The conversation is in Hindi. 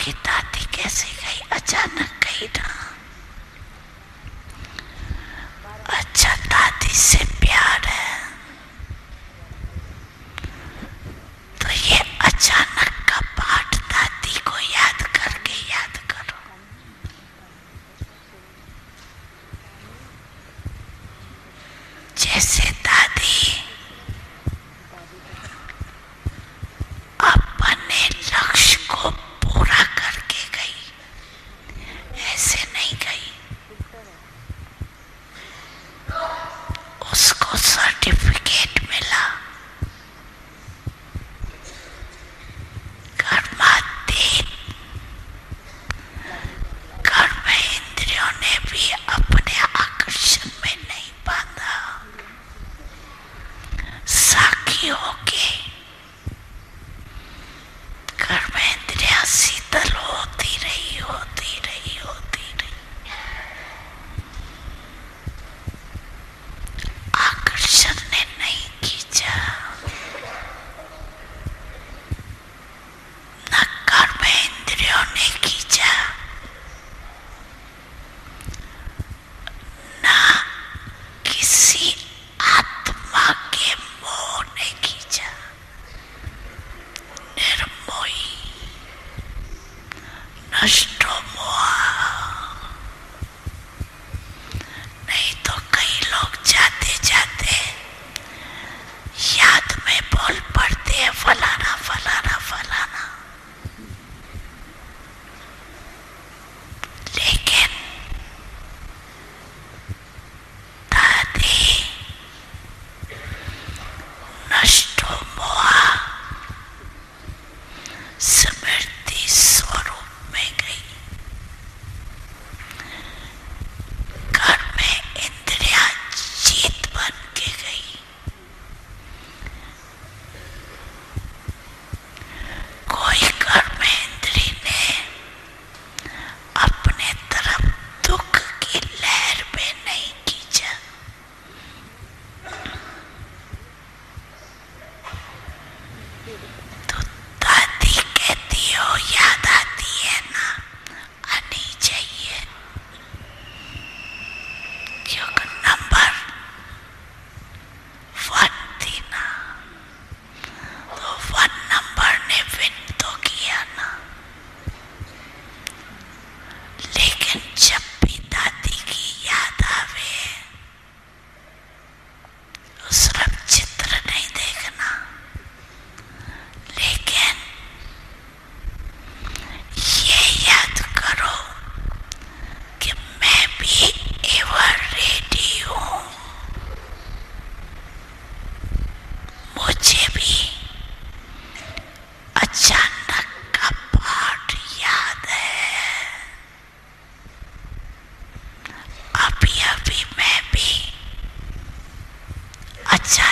आपकी दादी कैसे गई? अचानक गई ना। अच्छा, दादी से प्यार है तो ये अचानक का पाठ दादी को याद करके याद करो। जैसे दादी अपने लक्ष्य को पूरा करके गई, ऐसे नहीं गई। उसको सर्टिफिकेट मिला, कर्म इंद्रियों ने भी अपने आकर्षण में नहीं बांधा। साखी होके कर्म इंद्रियां शीतल होती रही, होती रही, होती रही। आकर्षण ने नहीं खींचा, न कर्म इंद्रियों ने खींचा, न किसी आत्मा के मोह ने खींचा। निर्मोही, नष्टो मोह। नहीं तो कई लोग जाते जाते याद में बोल पड़ते हैं फलाना फलाना फलाना, लेकिन दादी नष्टो मोह स्मृति स्वरूप में गई। घर में इंद्रियां जीत बन के गई। कोई कर्म इंद्री ने अपने तरफ दुख की लहर में नहीं खींचा। तो दादी कहती हो याद आती है ना, आनी चाहिए, क्योंकि नंबर 1 थी ना, तो 1 नंबर ने विन तो किया ना। लेकिन जब भी दादी की याद आवे, सिर्फ चित्र नहीं देखना, लेकिन ये याद करो कि मैं भी एवर रेडी हूं। मुझे भी अचानक का पाठ याद है। अभी अभी मैं भी अचानक